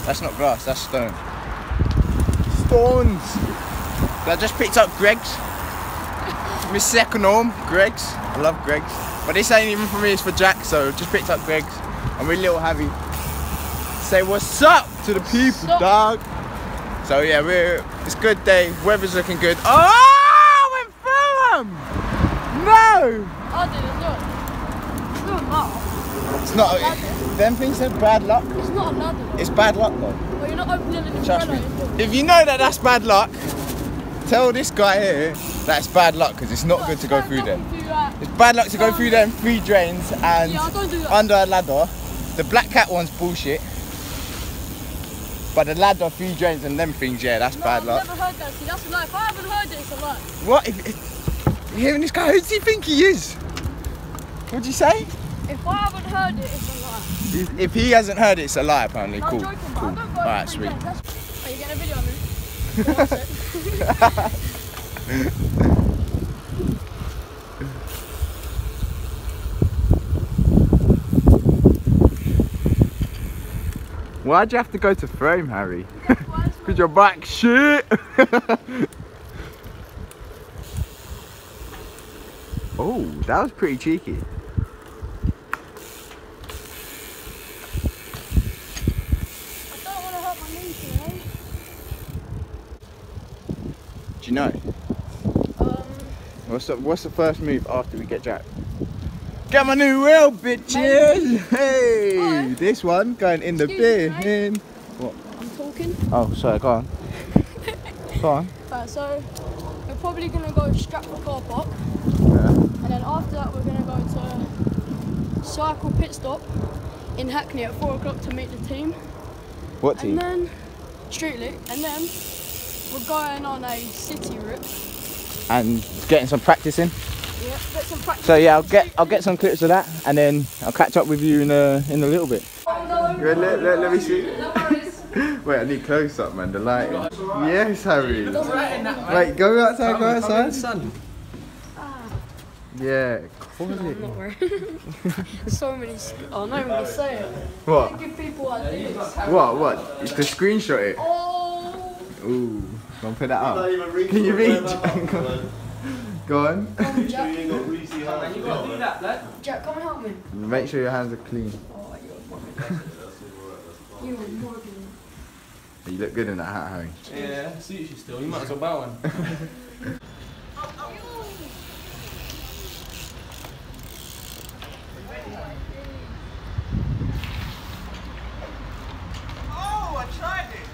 That's not grass, that's stone. Stones! I just picked up Greg's. My second home, Greg's. I love Greg's. But this ain't even for me, it's for Jack, so just picked up Greg's. And we're little Harry. Say what's up to the people, dog. So yeah, it's a good day, weather's looking good. Oh, I went through him! No! I did it, look. It's not luck. It's not, them things are bad luck. It's not a ladder. It's bad luck though. Well, you're not opening an Trust umbrella. me. If you know that that's bad luck, tell this guy here that it's bad luck because it's not good to go through them. It's bad luck to go through them 3 drains and under a ladder. The Black Cat one's bullshit. But the ladder, 3 drains and them things, yeah, that's bad luck. I've never heard that. See, that's a lie. If I haven't heard it, it's a lie. What? You hearing this guy? Who does he think he is? What'd you say? If I haven't heard it, it's a lie. If he hasn't heard it, it's a lie apparently. No, cool. I'm joking, Cool. but I don't go Alright, every sweet. day. Are you getting a video of me? Why'd you have to go to frame, Harry? Because your back shit. Oh, that was pretty cheeky. I don't want to hurt my knees, you know? Do you know? What's the first move after we get Jack? Get my new wheel, bitches! Hey! Hi. This one going in the bin. What? I'm talking. Oh, sorry, go on. Go on. Right, so we're probably going to go Stratford car park. Yeah. And then after that, we're going to go to cycle pit stop in Hackney at 4 o'clock to meet the team. What team? And then Street League. And then we're going on a city route. And getting some practice in. Yeah, get some practice. So yeah, I'll get some clips of that, and then I'll catch up with you in a little bit. Let me see. Wait, I need close up, man. The lighting. Yes, Harry. Wait, go outside. Go outside. Yeah, quality. I'm not worried. There's so many. Oh, no, I'm gonna say it. What? Give people ideas. What? To screenshot it. Oh. Ooh, go on, put that up. Can you reach? Go on. Come on, Jack. You got greasy hands. You got to do that, lad. Jack, come and help me. Make sure your hands are clean. Oh, you're Morgan. You look good in that hat, Harry. Yeah, suits you still. You might as well buy one. Oh, I tried it.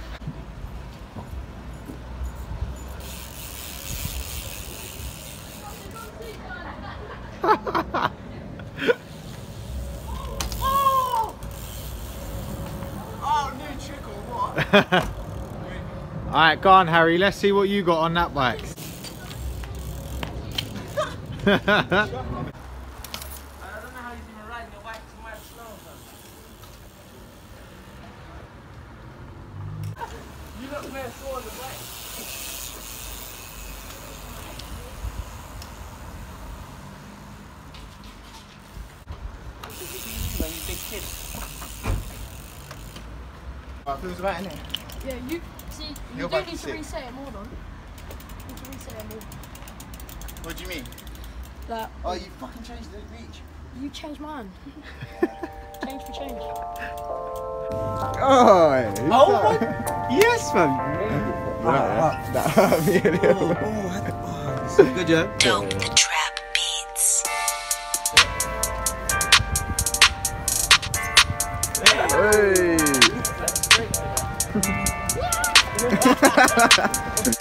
New trick or what? Alright, go on, Harry. Let's see what you got on that bike. I don't know how he's even riding the bike to my slow. You look very slow on the bike. When you big kid. What feels about, innit? Yeah, you see, you You're do about need to to sit. reset it more, don't you? You need to reset it more. What do you mean? That Oh, you fucking changed the reach. you changed mine. Change for change. Oh, Oh, yes, man. That hurt me a little. this is good, yeah? Dope the Trap Beats. Hey.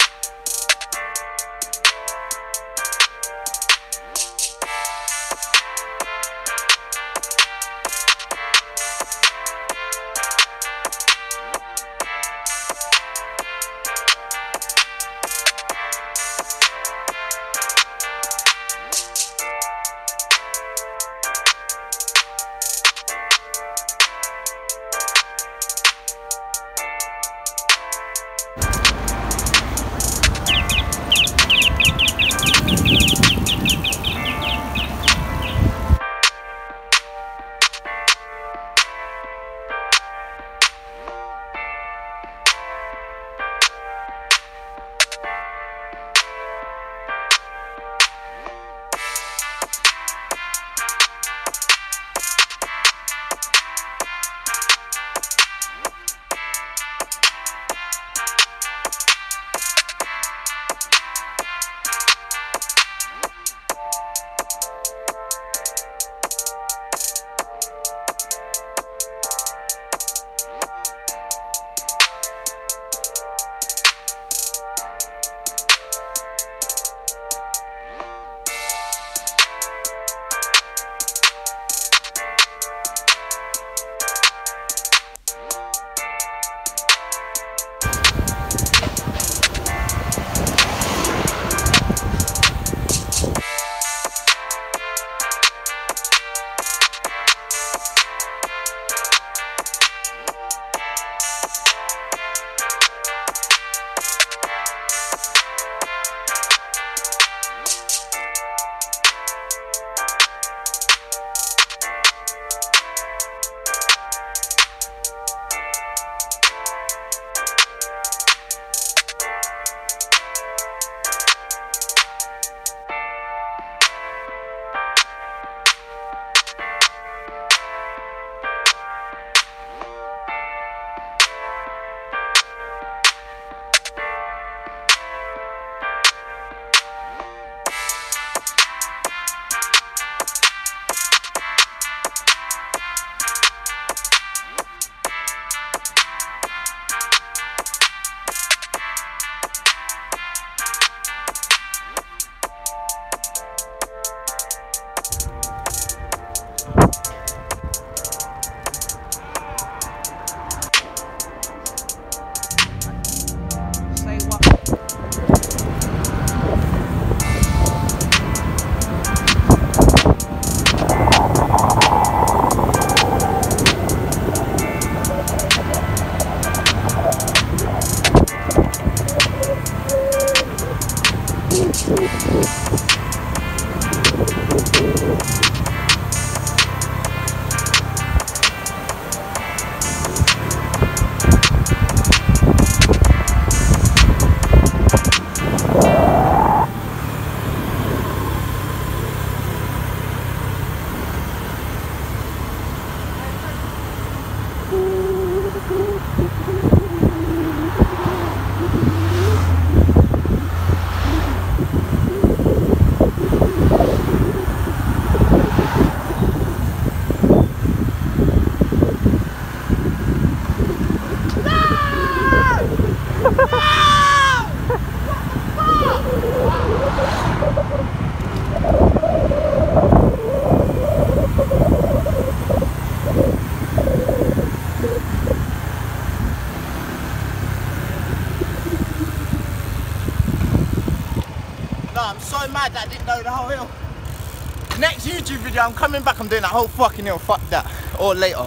so mad that I didn't go the whole hill. Next YouTube video, I'm coming back, I'm doing that whole fucking hill, fuck that. Or later.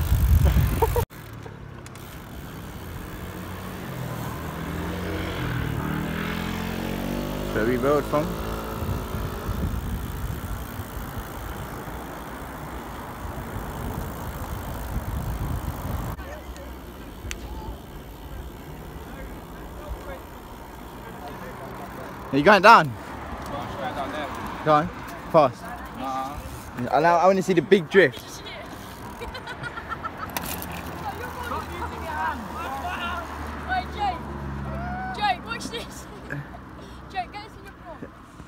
Where we rode from? Are you going down? Go on, fast. I want to see the big drift. Hey, Jake. Jake, watch this. Jake, get us in your front.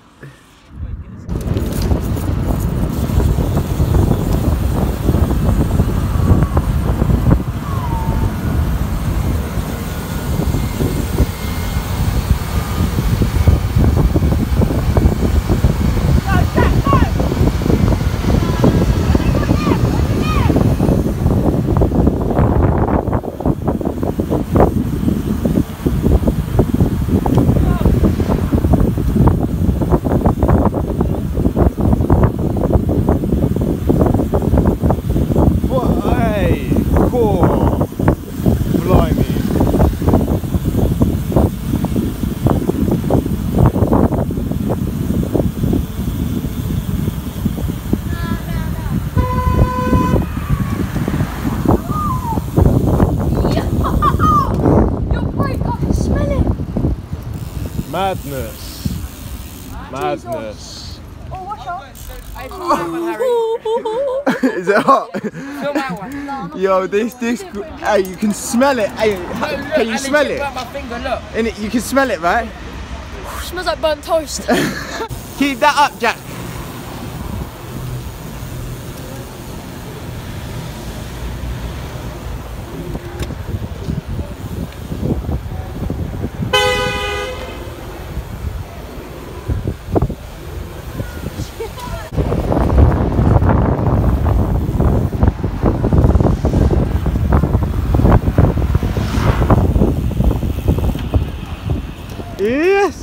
Madness. Madness. Oh, watch out. Is it hot? Film that one. Yo, this, hey, you can smell it. Hey, can you smell it? My finger, look. Innit, you can smell it, right? Smells like burnt toast. Keep that up, Jack. Yes.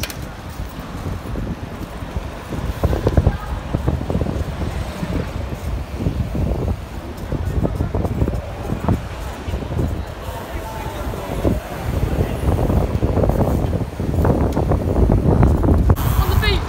On the feet.